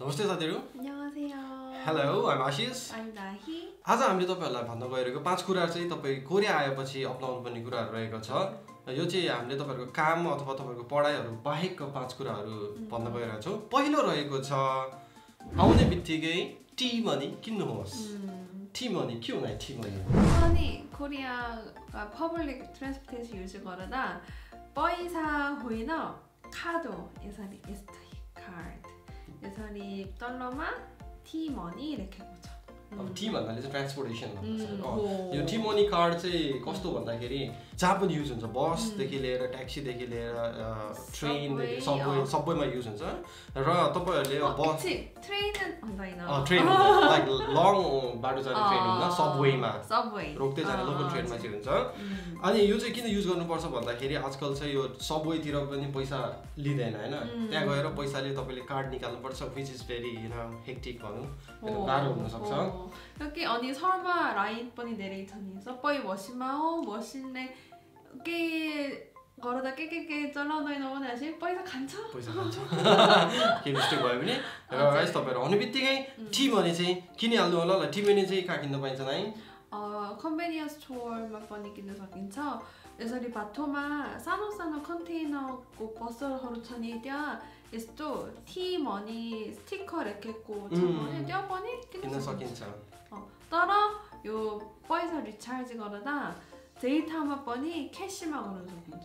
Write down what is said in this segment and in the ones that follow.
नमस्ते साथीहरु 안녕하세요. Hello I'm Ashish I'm Dahi. आज हामीले तपाईहरुलाई भन्न गइरहेको 5 कुराहरु चाहिँ तपाई कोरिया आएपछि अपनाउनु पर्ने कुराहरु रहेको छ यो चाहिँ हामीले तपाईहरुको काम अथवा तपाईहरुको पढाइहरु बाहेकको 5 कुराहरु भन्न गइरहेको छौं पहिलो रहेको छ आउने बित्तिकै टी मनी किन्नुहोस् टी मनी के हुँदै टी मनी अनि 코리아가 퍼블릭 트랜스포테이션 유즈 거르다 पैसा होइन 카드 예산이 에스타이 카드 예산이 달러मा टी मनी लेखेको छ अब टी भन्नाले चाहिँ ट्रान्सपोर्टेसन भन्छ यो टी मनी कार्ड चाहिँ कस्तो भन्दाखेरि जहाँ पनि युज हुन्छ बस देखि लिएर ट्याक्सी देखि लिएर ट्रेन देखि सबैमा युज हुन्छ र तपाईहरुले बस ट्रेन भन्दैन ट्रेन लाइक लङ बाटो जाने ट्रेन हुन्छ सबवेमा सबवे रोक्दै जाने लोकल ट्रेनमा चाहिँ हुन्छ अनि यो चाहिँ किन युज गर्नुपर्छ भन्दाखेरि आजकल चाहिँ यो सबवेतिर पनि पैसा लिदैन हैन त्यहाँ गएर पैसाले तपाईले कार्ड निकाल्नु पर्छ व्हिच इज भेरी हेक्टिक भनौं गाह्रो हुन सक्छ किनकि अनि शर्मा लाइन पनि धेरै छ नि सबै मसिनमा हो मसिनले के गर्दा के चलाउँदैन भनेपछि पैसा खान्छ के मिस्टेक भयो भने र गाइस तपाईहरु आउने बित्तिकै टी मनी चाहिँ किनिहाल्नु होला ल टी मनी चाहिँ कहाँ किन्न पाइन्छ नाइ कन्भेनियन्स स्टोरमा पनि किन्न सकिन्छ यसरी बाटोमा सानो सानो कन्टेनरको पसलहरु छ नि त्यहाँ यस्तो टी मनी स्टिकर लेखेको छ भने त्यहाँ पनि किन्न सकिन्छ तर यो पैसा रिचार्ज गर्दा त्यही ठाउँमा पनि क्याशमा गर्न सकिन्छ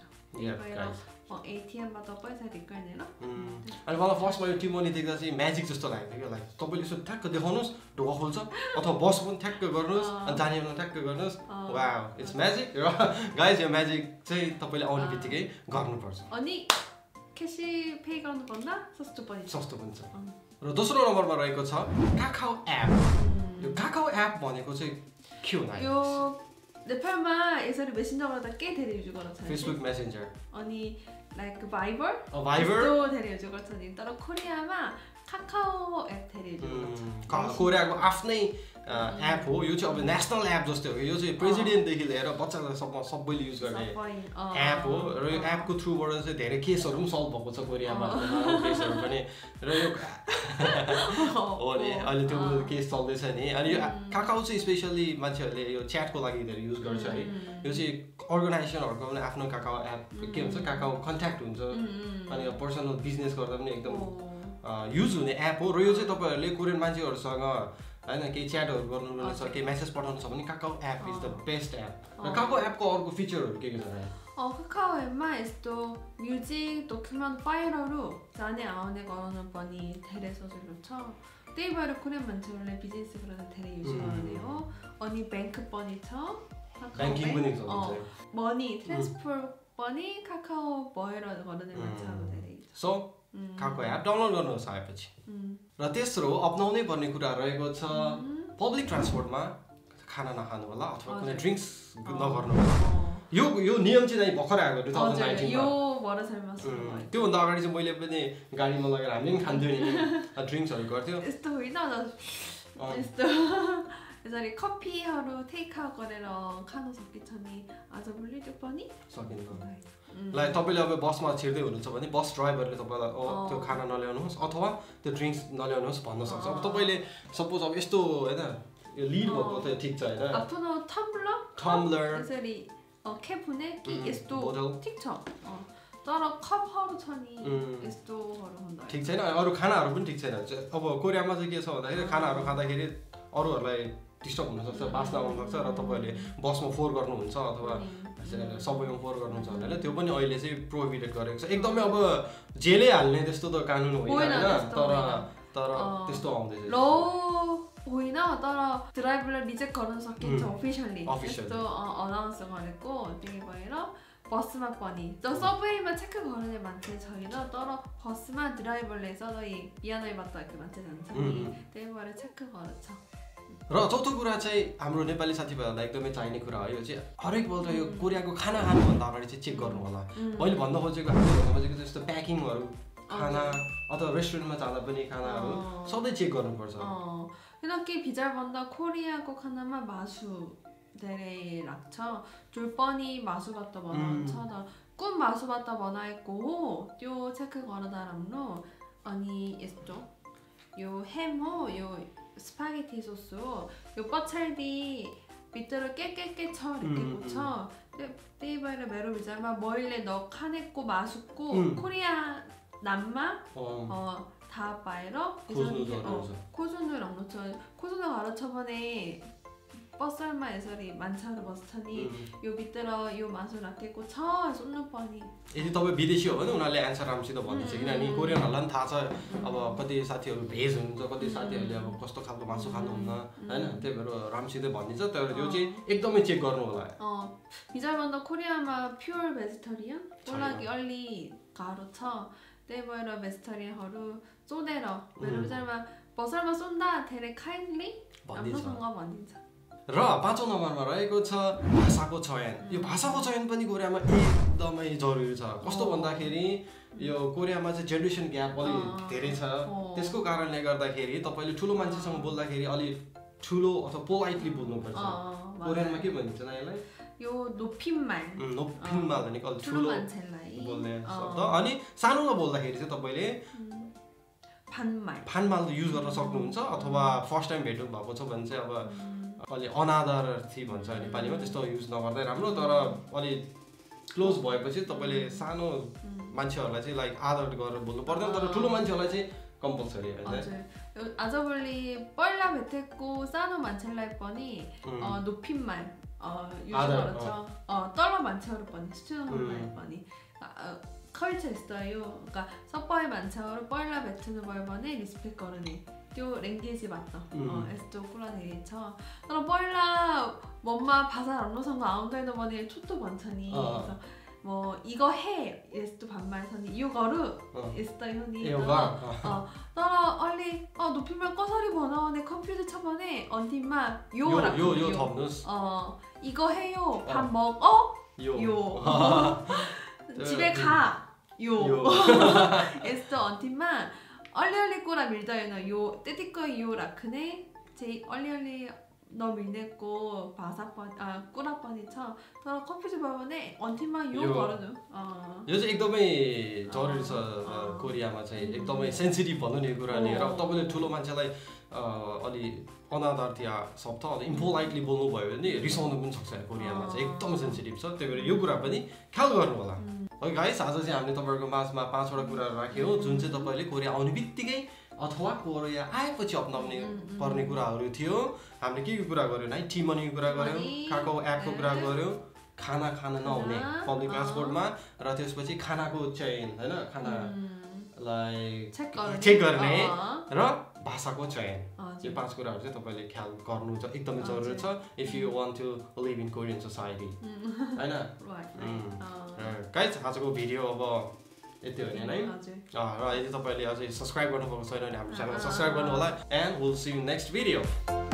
एटीएमबाट पैसा निकाल्दैन अनि मलाई फर्स्टमा यो टी मनी देख्दा चाहिँ म्याजिक जस्तो लाग्यो के लाइक तपाईले यसो ठ्याक्क देखाउनुस् ढोका खोल्छ अथवा बस पनि ठ्याक्क गर्नुस् अनि जाने बेला ठ्याक्क गर्नुस् वाउ इट्स म्याजिक र गाइस यो म्याजिक चाहिँ तपाईले आउने बित्तिकै गर्नुपर्छ अनि क्याशी पे गर्नुभन्दा सस्तो पनि छ र दोस्रो नम्बरमा रहेको छ काकाओ एप यो काकाओ एप भनेको चाहिँ के हो नाइ यो नेपालमा यसरी मेसेन्जर गर्दा के धेरै युज गर्छ फेसबुक मेसेन्जर अनि लाइक भाइबर भाइबर धेरै युज गर्छ नि तर कोरियामा काकाओ एप धेरै युज गर्छ कोरियाको आफ्नै एप हो यो चाहिँ अब नेशनल एप जस्तै हो यो चाहिँ प्रेसिडेन्ट देखि लिएर बच्चासम्म सबैले युज गर्ने एप हो र यो एपको थ्रुबाट चाहिँ धेरै केसहरु पनि सल्भ भएको छ कोरियामा केसहरु पनि र यो हो नि अहिले त्यो केस चल्दैछ नि अनि यो काकाओ चाहिँ स्पेशली मान्छेहरुले यो च्याटको लागि धेरै युज गर्छ है यो चाहिँ अर्गनाइजेसनहरुको पनि आफ्नो काकाओ एप के हुन्छ काकाओ कन्ट्याक्ट हुन्छ अनि पर्सनल बिजनेस गर्दा पनि एकदम युज हुने एप हो र यो चाहिँ तपाईहरुले कोरियन मान्छेहरुसँग हैन के च्याटहरु गर्नु छ के मेसेज पठाउनु छ भने Kakao app is the best app र काकाओ एपको अर्को फिचरहरु के छ काकाओ एपमा यस्तो म्युजिक डकुमेन्ट फाइलहरु जाने आउने गराउन पनि धेरै सजिलो छ त्यही भएर कुनै मान्छेहरुले बिजनेस गर्न धेरै युज गर्ने हो अनि बैंक पनि छ बैंकिङ पनि छ मनी ट्रान्सफर पनि काकाओ भएर गर्ने मान्छेहरु धेरै सो काकाओ एप डाउनलोड गर्नुहोस् आएपछि र तेस्रो अपनाउनै पर्ने कुरा रहेको छ पब्लिक ट्रान्सपोर्टमा खाना नखानु होला अथवा कुनै ड्रिंक्स नगर्नु होला यो नियम चाहिँ भर्खर आएको 2019 यो भरसैमा त्यो भन्दा अगाडि चाहिँ मैले पनि गाडीमा लगेर हामीले पनि खान्थ्यौ नि ड्रिंक्सहरु गर्थ्यौ यस्तो होइन यस्तो यसरी कफीहरु टेक आउट गरेर खान सकिन्छ नि आजभोलि त्यो पनि सकिन्छ लाइक तपाईले अब बसमा छिर्दै हुनुहुन्छ भने बस ड्राइभरले तपाईलाई त्यो खाना नल्याउनुहोस् अथवा त्यो ड्रिंक्स नल्याउनुहोस् भन्न सक्छ अब तपाईले सपोज अब यस्तो हैन यो लीड भएको त ठीक छ हैन आफ्नो टम्ब्लर यसरी खेप हुने कि यस्तो ठीक छ तर कपहरु छ नि यस्तोहरु हुँदैन ठीक छैन अरु खानाहरु पनि ठीक छैन अब कोरियामा चाहिँ के छ भन्दाखेरि खानाहरु खाँदाखेरि अरूहरुलाई डिस्टर्ब हुन सक्छ बास्ना आउन सक्छ र तपाईहरुले बसमा फोर गर्नुहुन्छ अथवा सबैमा फोर गर्नुहुन्छ भने त्यो पनि अहिले चाहिँ प्रोहिबिटेड गरेको छ एकदमै अब जेलै हाल्ने त्यस्तो त कानुन होइन हैन तर त्यस्तो आउँदै छ होइन तर ड्राइभरले रिजेक्ट गर्न सकिन्छ अफिसियली त्यस्तो अनाउन्स गरेको त्यही भएर बसमा पनि सबैमा चेक गर्ने मान्छे छैन तर बसमा ड्राइभरले सधैँ बिहानैबाट मान्छे जान्छ नि त्यही भएर चेक गर्छ र चौथो कुरा चाहिँ हाम्रो नेपाली साथीभाइहरुलाई एकदमै चाहिने कुरा हो यो चाहिँ हरेक पल्ट यो कोरियाको खाना खानु भन्दा अगाडि चाहिँ चेक गर्नु होला मैले भन्न खोजेको जस्तो प्याकिङहरु खाना अथवा रेस्टुरेन्टमा जाँदा पनि खानाहरु सधैँ चेक गर्नुपर्छ किनकि भित्र भन्दा कोरियाको खानामा मासु धेरै लाग्छ जो पनि मासुबाट बनाउँछ तर कुन मासुबाट बनाएको हो त्यो चेक गर्दा राम्रो अनि यस्तो 요 햄 हो 요 스파게티 소스 요 पछाडि भित्र के छ 이렇게 छ त्यही भएर मेरो विचारमा मैले नखानेको मासुको कोरिया नाममा थाहा पाएर खोज्नु राम्रो छ खोज्नु गाह्रो छ भने पसलमा यसरी मान्छेहरू बस्छ नि यो भित्र यो मासु राखेको छ सुन्नु पर्ने यदि तपाईँ विदेशी हो भने उनीहरूले एन्सर राम्रोसित भनिन्छ किनभने कोरियनहरूलाई पनि थाहा छ अब कति साथीहरू भेज हुनुहुन्छ कति साथीहरूले अब कस्तो खालको मासु खानुहुन्न हैन त्यही भएर राम्रोसित भनिन्छ तर यो चाहिँ एकदमै चेक गर्नु होला हिजोभन्दा कोरियामा प्योर भेजिटेरियन को लागि अलि गाह्रो छ त्यही भएर भेजिटेरियनहरू सोधेर मेरो विचारमा पसलमा सुन्दा धेरै खाइन्ले राम्रोसँग भनिन्छ र 5औं नम्बरमा रहेको छ भाषाको चयन यो भाषाको चयन पनि कोरियामा एकदमै जरुरी छ कस्तो भन्दाखेरि यो कोरियामा चाहिँ जेनेरेसन ग्याप अलि धेरै छ त्यसको कारणले गर्दाखेरि तपाईले ठुलो मान्छेसँग बोल्दाखेरि अलि ठुलो अथवा पोलाइटली बोल्नुपर्छ कोरियनमा के भनिन्छ न यसलाई यो 높임말 भनेको अलि ठुलो मान्छेलाई बोल्ने शब्द अनि सानोमा बोल्दाखेरि चाहिँ तपाईले फानमाल युज गर्न सक्नुहुन्छ अथवा फर्स्ट टाइम भेट्नु भएको छ भने चाहिँ अब अलि अनादरथी भन्छ नेपालीमा त्यस्तो युज नगर्दै राम्रो तर अलि क्लोज भएपछि तपाईले सानो मान्छेहरूलाई चाहिँ लाइक आदर गरेर बोल्नु पर्दैन तर ठुलो मान्छेहरूलाई चाहिँ कम्पल्सरी हैन आजभोलि पहिला भेटेको सानो मान्छेलाई पनि 높임말 युज गर्छ तल मान्छेहरू पनि स्टुडेन्टहरूलाई पनि कल्चर यस्तो यो सबै मान्छेहरू पहिला भेट्नु भयो भने रिस्पेक्ट गर्ने त्यो 랭귀지 맞다. यस्तो कुरा धेरै छ तर पहिला मम्मा भाषा राम्रोसँग आउँदैन भने छोटो भन्छ नि 뭐 이거 해 यस्तो 반말 छ नि यो गरु यस्तो हो नि तर अलि 높임말 कसरी बनाउने कन्फ्युज छ भने अन्तिममा यो थप्नुस् 이거 해요 밥 먹어 요 집에 가 요 यस्तो अन्तिममा अलि कुरा मिल्दैन यो त्यतिकै यो राख्ने चाहिँ अलि नमिल्नेको भाषा कुरा पनि छ तर कन्फ्युज भयो भने अन्तिममा यो गर्नु यो चाहिँ एकदमै जरुरी छ कोरियामा चाहिँ एकदमै सेन्सिटिभ भन्नु नि कुरा लिएर तपाईले ठुलो मान्छेलाई अलि अनादरथी शब्द अलि इम्पोलाइटली बोल्नु भयो भने रिसाउनु पनि सक्छ कोरियामा चाहिँ एकदमै सेन्सिटिभ छ त्यही भएर यो कुरा पनि ख्याल गर्नु होला ओके गाइस आज चाहिँ हामीले तपाईहरुको माझमा 5 वटा कुरा राख्यौं जुन चाहिँ तपाईले कोरिया आउने बित्तिकै अथवा कोरिया आएपछि अपनाउने पर्ने कुराहरु थियो हामीले के कुरा गर्यौं है टी मनीको कुरा गर्यौं काको एपको कुरा गर्यौं खाना खान नहुने पब्लिक ट्रान्सपोर्टमा र त्यसपछि खानाको चयन हैन खाना लाइक चेक गर्ने र भाषाको चयन यो 5 कुराहरु चाहिँ तपाईले ख्याल गर्नु छ एकदमै जरुरी छ if you want to live in Korean society हैन गाइस आजको भिडियो अब यति हो नि है र यदि तपाईले अझै सब्स्क्राइब गर्नुभएको छैन भने हाम्रो च्यानल सब्स्क्राइब गर्नु होला and will see you next video